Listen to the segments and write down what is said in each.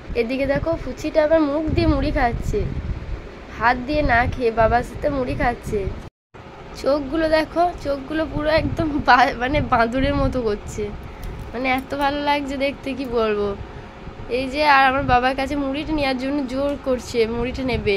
এদিকে দেখো ফুচিটা আবার মুখ দিয়ে মুড়ি খাচ্ছে, হাত দিয়ে না খেয়ে বাবার সাথে মুড়ি খাচ্ছে। চোখগুলো দেখো, চোখগুলো পুরো একদম মানে বাঁদরের মতো করছে, মানে এত ভালো লাগছে দেখতে কি বলবো। এই যে আর আমার বাবার কাছে মুড়িটা নেওয়ার জন্য জোর করছে, মুড়িটা নেবে।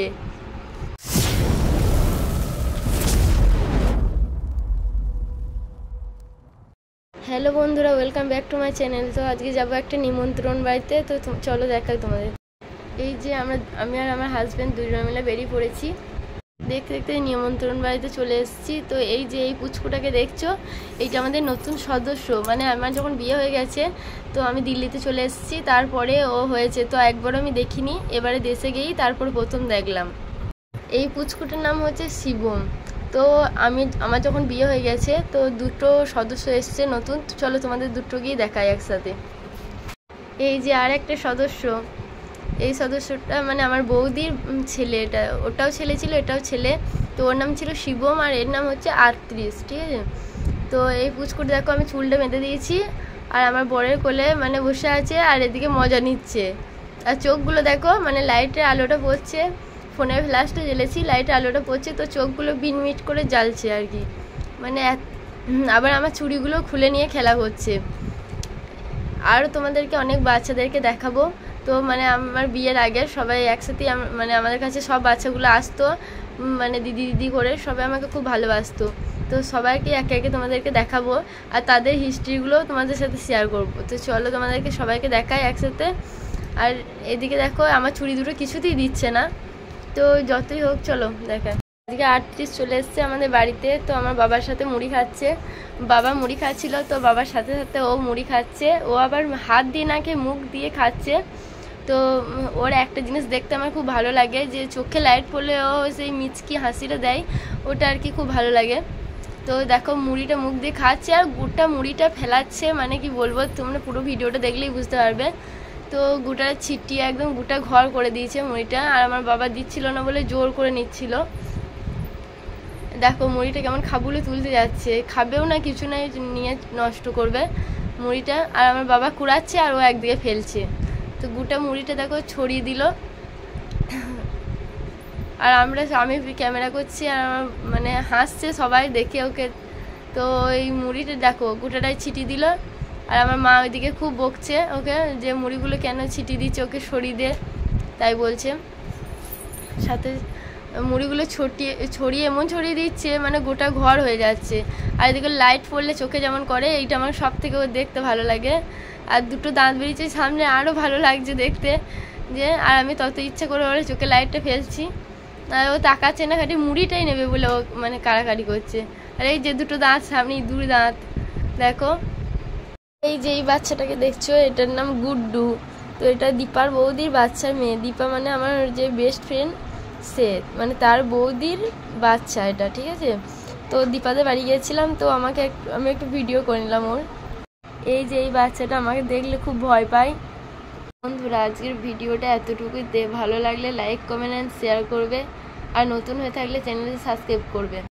হ্যালো বন্ধুরা, welcome back to my channel. তো আজকে যাবো একটা নিমন্ত্রণ বাড়িতে, তো চলো দেখাই তোমাদের। এই যে আমি আর আমার হাজব্যান্ড দুজন মিলে বেরিয়ে পড়েছি। দেখতে দেখতে নিমন্ত্রণ বাড়িতে চলে এসেছি। তো এই যে এই পুচকুটাকে দেখছো, এইটা আমাদের নতুন সদস্য। মানে আমার যখন বিয়ে হয়ে গেছে তো আমি দিল্লিতে চলে এসেছি, তারপরে ও হয়েছে। তো একবারও আমি দেখিনি, এবারে দেশে গিয়েই তারপর প্রথম দেখলাম। এই পুচকুটার নাম হচ্ছে শিবম। তো আমার যখন বিয়ে হয়ে গেছে তো দুটো সদস্য এসছে নতুন। চলো তোমাদের দুটো গিয়ে দেখাই একসাথে। এই যে আর একটা সদস্য, এই সদস্যটা মানে আমার বৌদির ছেলে। ওটাও ছেলে ছিল, এটাও ছেলে। তো ওর নাম ছিল শিবম আর এর নাম হচ্ছে আর্ত্রিশ, ঠিক আছে। তো এই পুচকুটা দেখো, আমি চুলটা বেঁধে দিয়েছি আর আমার বরের কোলে মানে বসে আছে আর এদিকে মজা নিচ্ছে। আর চোখগুলো দেখো, মানে লাইটের আলোটা পড়ছে, ফোনের ফ্ল্যাশটা জ্বেলেছি, লাইটের আলোটা পড়ছে তো চোখগুলো বিনমিট করে জ্বালছে আর কি। মানে আবার আমার চুড়িগুলো খুলে নিয়ে খেলা করছে। আর তোমাদেরকে অনেক বাচ্চাদেরকে দেখাবো। তো মানে আমার বিয়ের আগে সবাই একসাথেই মানে আমাদের কাছে সব বাচ্চাগুলো আসতো, মানে দিদি দিদি করে সবাই আমাকে খুব ভালোবাসতো। তো সবাইকে একে একে তোমাদেরকে দেখাবো আর তাদের হিস্ট্রিগুলো তোমাদের সাথে শেয়ার করবো। তো চলো তোমাদেরকে সবাইকে দেখাই একসাথে। আর এদিকে দেখো আমার চুড়ি দুটো কিছুতেই দিচ্ছে না, তো যতই হোক চলো দেখাই। আজকে 38 চলে এসছে আমাদের বাড়িতে। তো আমার বাবার সাথে মুড়ি খাচ্ছে, বাবা মুড়ি খাচ্ছিল তো বাবার সাথে সাথে ও মুড়ি খাচ্ছে। ও আবার হাত দিয়ে না খেয়ে মুখ দিয়ে খাচ্ছে। তো ওর একটা জিনিস দেখতে আমার খুব ভালো লাগে, যে চোখে লাইট পড়লে ও সেই মিচকি হাসিটা দেয়, ওটা আর কি খুব ভালো লাগে। তো দেখো মুড়িটা মুখ দিয়ে খাচ্ছে আর গোটা মুড়িটা ফেলাচ্ছে, মানে কি বলবো, তোমরা পুরো ভিডিওটা দেখলেই বুঝতে পারবে। তো গোটা ছিটিয়ে একদম গোটা ঘর করে দিয়েছে মুড়িটা, আর আমার বাবা দিচ্ছিল না বলে জোর করে নিচ্ছিল। দেখো মুড়িটা কেমন খাবুলে তুলতে যাচ্ছে, খাবেও না কিছু নাই, নিয়ে নষ্ট করবে মুড়িটা। আর আমার বাবা কুড়াচ্ছে আর ও একদিকে ফেলছে। তো গোটা মুড়িটা দেখো ছড়িয়ে দিল। আর আমি ক্যামেরা করছি আর আমার মানে হাসছে সবাই দেখে ওকে। তো এই মুড়িটা দেখো গোটাটাই ছিটিয়ে দিল। আর আমার মা ওইদিকে খুব বকছে ওকে, যে মুড়িগুলো কেন ছিটিয়ে দিচ্ছে, ওকে সরিয়ে দে তাই বলছে। সাথে মুড়িগুলো ছড়িয়ে এমন ছড়িয়ে দিচ্ছে মানে গোটা ঘর হয়ে যাচ্ছে। আর এদিকে লাইট পড়লে চোখে যেমন করে, এইটা আমার সব থেকে দেখতে ভালো লাগে। আর দুটো দাঁত বেরিয়েছে সামনে, আরও ভালো লাগছে দেখতে। যে আর আমি তত ইচ্ছা করে ওরা চোখে লাইটটা ফেলছি, আর ও তাকাচ্ছে না, খালি মুড়িটাই নেবে বলে ও মানে কাড়াকাড়ি করছে। আর এই যে দুটো দাঁত সামনে, দুই দাঁত দেখো। এই যে এই বাচ্চাটাকে দেখছো, এটার নাম গুড্ডু। তো এটা দীপার বৌদির বাচ্চার মেয়ে। দীপা মানে আমার যে বেস্ট ফ্রেন্ড, সে মানে তার বৌদির বাচ্চা এটা, ঠিক আছে। তো দীপাদের বাড়ি গিয়েছিলাম, তো আমি একটু ভিডিও করে নিলাম ওর। এই যে এই বাচ্চাটা আমাকে দেখলে খুব ভয় পায়। বন্ধুরা আজকের ভিডিওটা এতটুকুই, ভালো লাগলে লাইক কমেন্ট অ্যান্ড শেয়ার করবে, আর নতুন হয়ে থাকলে চ্যানেলটি সাবস্ক্রাইব করবে।